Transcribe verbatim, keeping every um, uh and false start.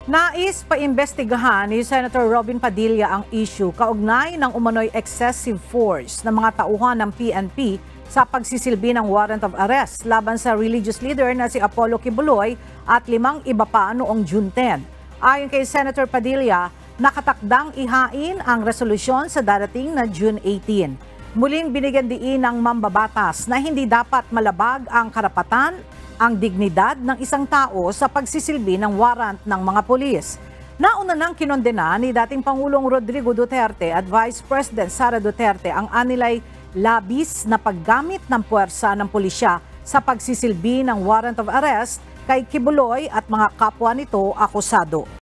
Nais paimbestigahan ni Senator Robin Padilla ang issue kaugnay ng umano'y excessive force ng mga tauhan ng P N P sa pagsisilbi ng warrant of arrest laban sa religious leader na si Apollo Kibuloy at limang iba pa noong June tenth. Ayon kay Senator Padilla, nakatakdang ihain ang resolusyon sa darating na June eighteenth. Muling binigyan diin ng mambabatas na hindi dapat malabag ang karapatan, ang dignidad ng isang tao sa pagsisilbi ng warrant ng mga pulis. Nauna nang kinondena ni dating Pangulong Rodrigo Duterte at Vice President Sara Duterte ang anilay labis na paggamit ng puwersa ng pulisya sa pagsisilbi ng warrant of arrest kay Kibuloy at mga kapwa nito akusado.